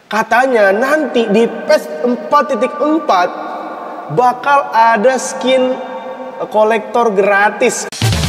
Katanya nanti di PES 4.4 bakal ada skin kolektor gratis.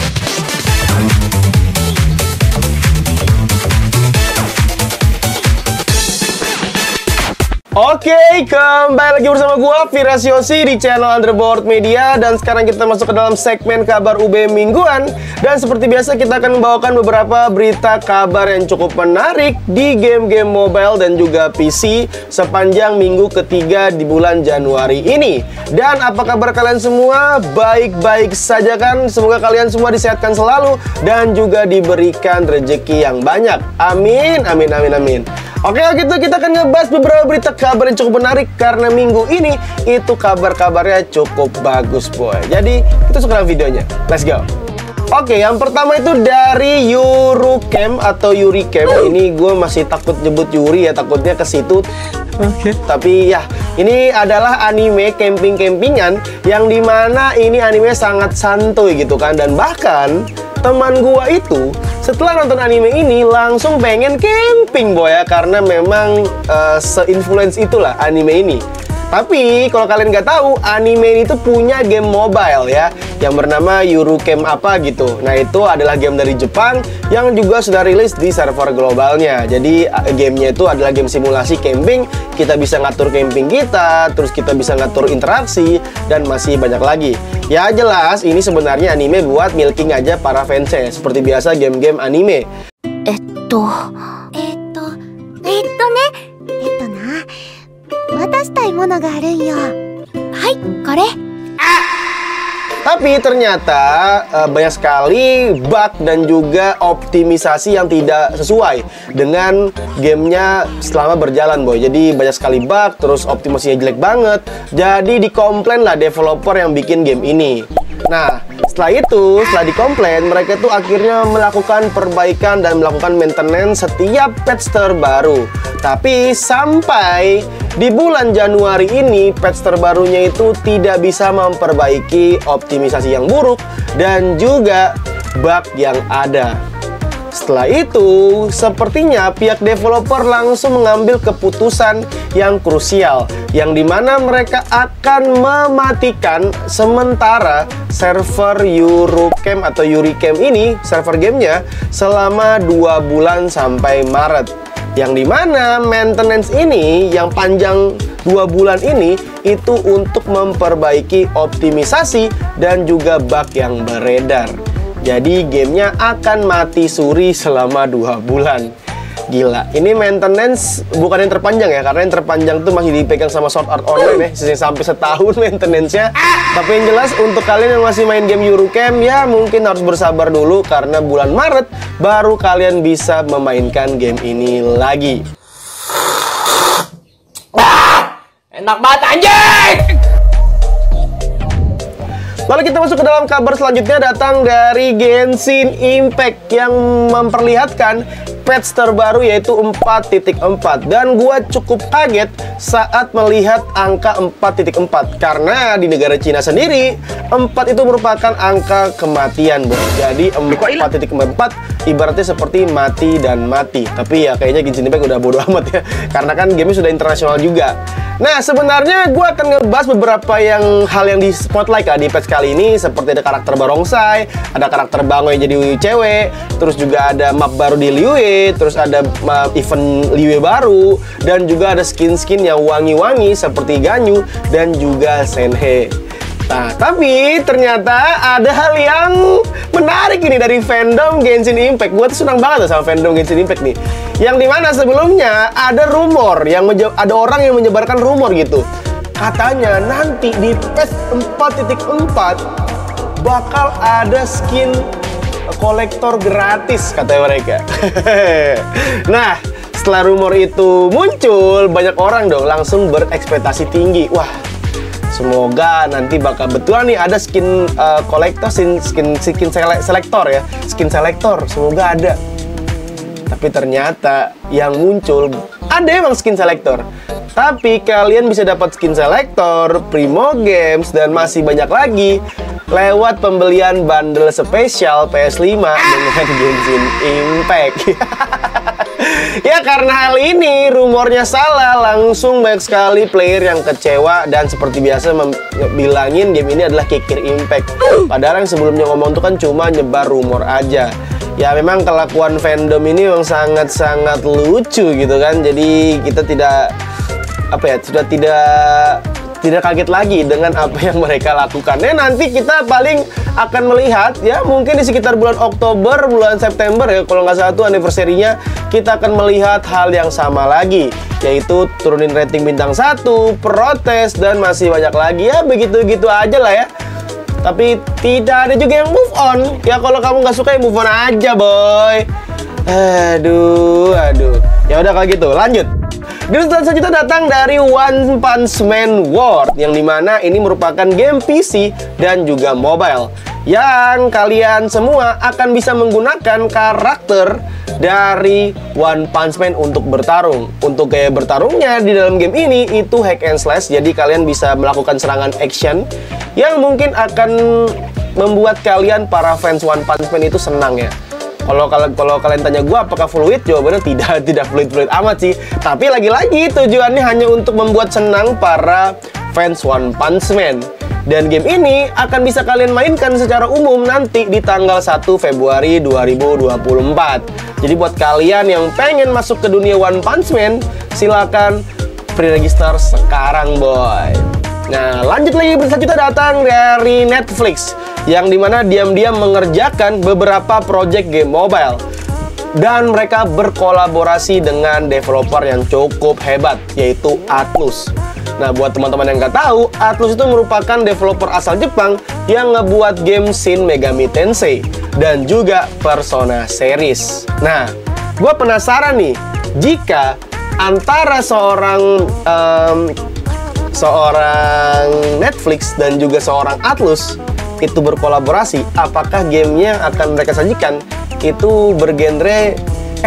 Oke, kembali lagi bersama gua Virasyosi di channel Underboard Media. Dan sekarang kita masuk ke dalam segmen kabar UB mingguan. Dan seperti biasa kita akan membawakan beberapa berita kabar yang cukup menarik di game-game mobile dan juga PC sepanjang minggu ketiga di bulan Januari ini. Dan apa kabar kalian semua? Baik-baik saja kan? Semoga kalian semua disehatkan selalu dan juga diberikan rezeki yang banyak. Amin, amin, amin, amin. Oke, gitu kita akan ngebahas beberapa berita kabar yang cukup menarik karena minggu ini itu kabar-kabarnya cukup bagus, boy. Jadi, kita suka videonya. Let's go. Oke, yang pertama itu dari Yuricam atau Yuricam. Ini gue masih takut nyebut Yuri ya, takutnya ke situ. Oke. Tapi ya, ini adalah anime camping-campingan yang dimana ini anime sangat santuy gitu kan. Dan bahkan teman gua itu setelah nonton anime ini langsung pengen camping, boy ya, karena memang se-influence itulah anime ini. Tapi kalau kalian nggak tahu, anime ini tuh punya game mobile ya, yang bernama Yuricam apa gitu. Nah, itu adalah game dari Jepang yang juga sudah rilis di server globalnya. Jadi gamenya itu adalah game simulasi camping. Kita bisa ngatur camping kita, terus kita bisa ngatur interaksi, dan masih banyak lagi. Ya jelas, ini sebenarnya anime buat milking aja para fansnya, seperti biasa game-game anime. Tapi ternyata banyak sekali bug dan juga optimisasi yang tidak sesuai dengan gamenya selama berjalan, boy. Jadi banyak sekali bug, terus optimasinya jelek banget. Jadi dikomplain lah developer yang bikin game ini. Nah, setelah itu, setelah dikomplain, mereka tuh akhirnya melakukan perbaikan dan melakukan maintenance setiap patch terbaru. Tapi sampai di bulan Januari ini, patch terbarunya itu tidak bisa memperbaiki optimisasi yang buruk dan juga bug yang ada. Setelah itu, sepertinya pihak developer langsung mengambil keputusan yang krusial, yang dimana mereka akan mematikan sementara server Yuricam atau Yuricam ini, server gamenya, selama 2 bulan sampai Maret. Yang dimana maintenance ini yang panjang 2 bulan ini itu untuk memperbaiki optimisasi dan juga bug yang beredar. Jadi gamenya akan mati suri selama 2 bulan. Gila, ini maintenance bukan yang terpanjang ya, karena yang terpanjang tuh masih dipegang sama Sword Art Online ya, sampai setahun maintenance-nya. Tapi yang jelas untuk kalian yang masih main game Yuricam ya mungkin harus bersabar dulu karena bulan Maret baru kalian bisa memainkan game ini lagi. Enak banget anjing! Lalu kita masuk ke dalam kabar selanjutnya, datang dari Genshin Impact yang memperlihatkan patch terbaru yaitu 4.4. Dan gua cukup kaget saat melihat angka 4.4 karena di negara Cina sendiri 4 itu merupakan angka kematian, bro. Jadi 4.4 ibaratnya seperti mati dan mati. Tapi ya kayaknya Genshin Impact udah bodo amat ya, karena kan game sudah internasional juga. Nah, sebenarnya gue akan ngebahas beberapa hal yang di spotlight ya di patch kali ini, seperti ada karakter barongsai, ada karakter Bangoy jadi cewek, terus juga ada map baru di Liyue, terus ada event Liyue baru, dan juga ada skin-skin yang wangi-wangi seperti Ganyu dan juga Senhe. Nah, tapi ternyata ada hal yang menarik ini dari fandom Genshin Impact. Gue tuh senang banget sama fandom Genshin Impact nih. Yang dimana sebelumnya ada rumor, ada orang yang menyebarkan rumor gitu. Katanya nanti di PES 4.4 bakal ada skin kolektor gratis, katanya mereka. Nah, setelah rumor itu muncul, banyak orang dong langsung berekspektasi tinggi. Wah, semoga nanti bakal betulan nih ada skin kolektor, skin selektor ya, skin selektor. Semoga ada. Tapi ternyata yang muncul ada emang skin selektor. Tapi kalian bisa dapat skin selektor, Primo Games, dan masih banyak lagi lewat pembelian bundle spesial PS5 dengan Genshin Impact. Ya karena hal ini rumornya salah, langsung banyak sekali player yang kecewa dan seperti biasa bilangin game ini adalah kikir Impact. Padahal yang sebelumnya ngomong tuh kan cuma nyebar rumor aja. Ya memang kelakuan fandom ini memang sangat-sangat lucu gitu kan. Jadi kita tidak sudah tidak kaget lagi dengan apa yang mereka lakukan. Nanti kita paling akan melihat ya, mungkin di sekitar bulan Oktober, bulan September ya, kalau nggak salah tuh anniversary-nya, kita akan melihat hal yang sama lagi, yaitu turunin rating bintang 1, protes, dan masih banyak lagi ya, begitu-gitu aja lah ya. Tapi tidak ada juga yang move on. Ya kalau kamu nggak suka ya move on aja, boy. Aduh. Ya udah kalau gitu, lanjut. News selanjutnya datang dari One Punch Man World, yang dimana ini merupakan game PC dan juga mobile, yang kalian semua akan bisa menggunakan karakter dari One Punch Man untuk bertarung. Untuk gaya bertarungnya di dalam game ini itu hack and slash, jadi kalian bisa melakukan serangan action yang mungkin akan membuat kalian para fans One Punch Man itu senang ya. Kalau kalian tanya gue apakah fluid, jawabannya tidak fluid amat sih. Tapi lagi-lagi tujuannya hanya untuk membuat senang para fans One Punch Man. Dan game ini akan bisa kalian mainkan secara umum nanti di tanggal 1 Februari 2024. Jadi buat kalian yang pengen masuk ke dunia One Punch Man, silakan pre-register sekarang, boy. Nah, lanjut lagi, berita datang dari Netflix, yang dimana diam-diam mengerjakan beberapa project game mobile. Dan mereka berkolaborasi dengan developer yang cukup hebat, yaitu Atlus. Nah, buat teman-teman yang nggak tahu, Atlus itu merupakan developer asal Jepang yang ngebuat game Shin Megami Tensei dan juga Persona series. Nah, gue penasaran nih, jika antara seorang Netflix dan juga seorang Atlus itu berkolaborasi, apakah gamenya akan mereka sajikan itu bergenre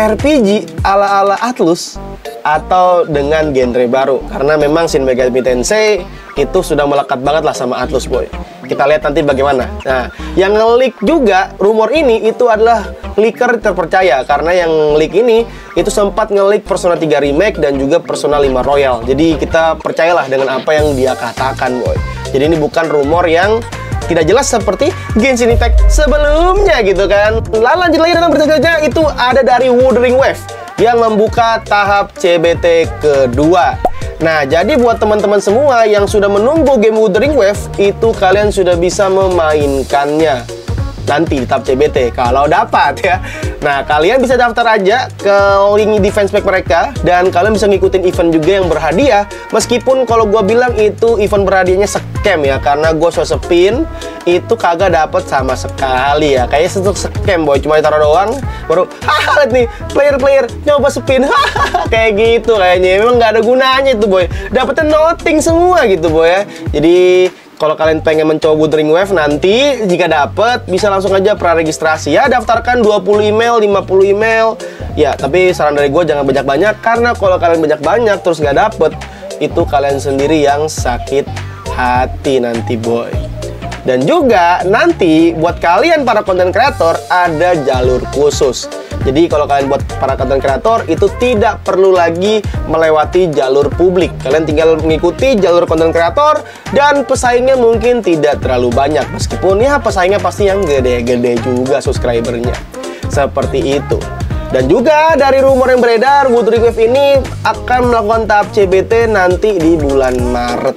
RPG ala-ala Atlus atau dengan genre baru? Karena memang Shin Megami Tensei itu sudah melekat banget lah sama Atlus, boy. Kita lihat nanti bagaimana. Nah, yang nge-leak juga rumor ini itu adalah leaker terpercaya, karena yang leak ini itu sempat nge-leak Persona 3 Remake dan juga Persona 5 Royal. Jadi kita percayalah dengan apa yang dia katakan, boy. Jadi ini bukan rumor yang tidak jelas seperti Genshin Impact sebelumnya gitu kan. Lalu lanjut lagi dengan berita selanjutnya, itu ada dari Wuthering Waves yang membuka tahap CBT kedua. Nah, jadi buat teman-teman semua yang sudah menunggu game Wuthering Waves, itu kalian sudah bisa memainkannya nanti di tahap CBT kalau dapat ya. Nah, kalian bisa daftar aja ke link di fanspage mereka, dan kalian bisa ngikutin event juga yang berhadiah. Meskipun kalau gue bilang itu event berhadiahnya scam ya, karena gue spin itu kagak dapet sama sekali ya. Kayaknya itu scam, boy, cuma ditaruh doang baru haha, lihat nih player nyoba spin hahaha, kayak gitu kayaknya. Memang nggak ada gunanya itu, boy, dapetnya nothing semua gitu, boy ya. Jadi kalau kalian pengen mencoba Wuthering Waves nanti, jika dapet bisa langsung aja praregistrasi ya, daftarkan 20 email, 50 email ya. Tapi saran dari gue jangan banyak-banyak, karena kalau kalian banyak-banyak terus nggak dapet, itu kalian sendiri yang sakit hati nanti, boy. Dan juga nanti buat kalian para konten kreator ada jalur khusus. Jadi kalau kalian buat para konten kreator itu tidak perlu lagi melewati jalur publik. Kalian tinggal mengikuti jalur konten kreator dan pesaingnya mungkin tidak terlalu banyak. Meskipun ya pesaingnya pasti yang gede-gede juga subscribernya. Seperti itu. Dan juga dari rumor yang beredar, Wuthering Waves ini akan melakukan tahap CBT nanti di bulan Maret.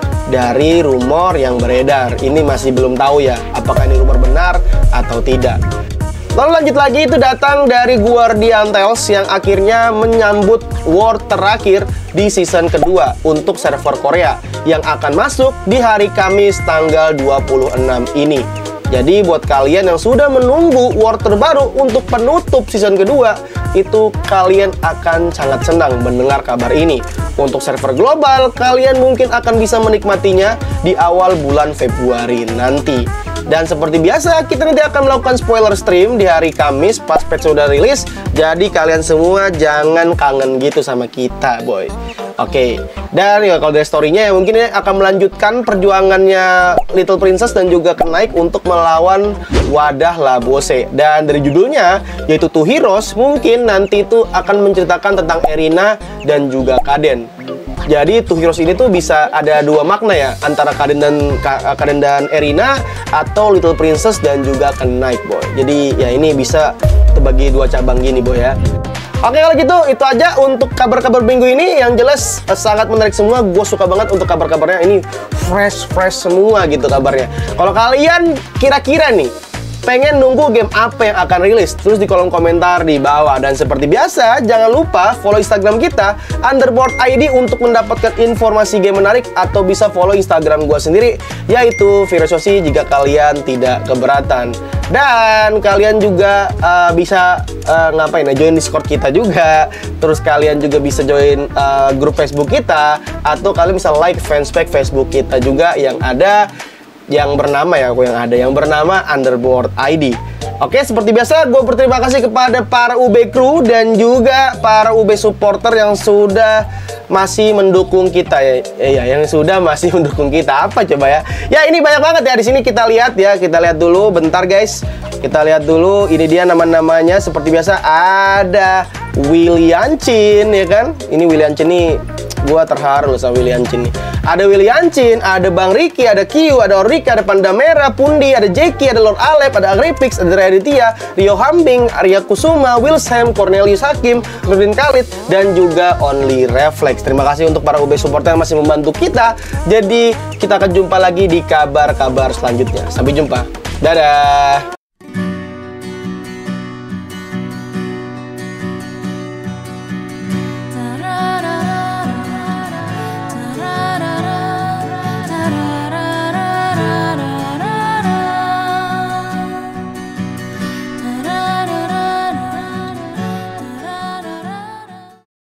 Dari rumor yang beredar, ini masih belum tahu ya apakah ini rumor benar atau tidak. Lalu lanjut lagi, itu datang dari Guardian Tales yang akhirnya menyambut war terakhir di season kedua untuk server Korea yang akan masuk di hari Kamis tanggal 26 ini. Jadi buat kalian yang sudah menunggu war terbaru untuk penutup season kedua, itu kalian akan sangat senang mendengar kabar ini. Untuk server global, kalian mungkin akan bisa menikmatinya di awal bulan Februari nanti. Dan seperti biasa, kita nanti akan melakukan spoiler stream di hari Kamis pas patch sudah rilis. Jadi kalian semua jangan kangen gitu sama kita, boy. Oke, dan ya kalau dari story-nya ya mungkin ini akan melanjutkan perjuangannya Little Princess dan juga Knight untuk melawan wadah Labose. Dan dari judulnya yaitu Two Heroes, mungkin nanti itu akan menceritakan tentang Erina dan juga Kaden. Jadi Two Heroes ini tuh bisa ada dua makna ya, antara Kaden dan Erina atau Little Princess dan juga Knight, boy. Jadi ya ini bisa terbagi dua cabang gini, boy ya. Oke, kalau gitu itu aja untuk kabar-kabar minggu ini. Yang jelas sangat menarik semua. Gue suka banget untuk kabar-kabarnya ini, fresh semua gitu kabarnya. Kalau kalian kira-kira nih pengen nunggu game apa yang akan rilis, terus di kolom komentar di bawah. Dan seperti biasa, jangan lupa follow Instagram kita _ID untuk mendapatkan informasi game menarik, atau bisa follow Instagram gue sendiri yaitu Virososi jika kalian tidak keberatan. Dan kalian juga bisa ngapain ya, join Discord kita juga. Terus kalian juga bisa join grup Facebook kita, atau kalian bisa like fanspage Facebook kita juga yang ada yang bernama _ID. Oke, seperti biasa gue berterima kasih kepada para UB Crew dan juga para UB supporter yang sudah masih mendukung kita ya. Yang sudah masih mendukung kita. Apa coba ya? Ya, ini banyak banget ya di sini. Kita lihat ya, kita lihat dulu bentar guys. Kita lihat dulu, ini dia nama-namanya. Seperti biasa ada Williancin ya kan? Ini Williancin nih, gua terharu sama Williancin nih. Ada Williancin, ada Bang Ricky, ada Kiyu, ada Orika, ada Panda Merah, Pundi, ada Jeki, ada Lord Alep, ada Agripix, ada Raditya, Rio Hambing, Arya Kusuma, Wilsam, Cornelius Hakim, Nurdin Khalid, dan juga Only Reflex. Terima kasih untuk para UB supporter yang masih membantu kita. Jadi kita akan jumpa lagi di kabar-kabar selanjutnya. Sampai jumpa. Dadah.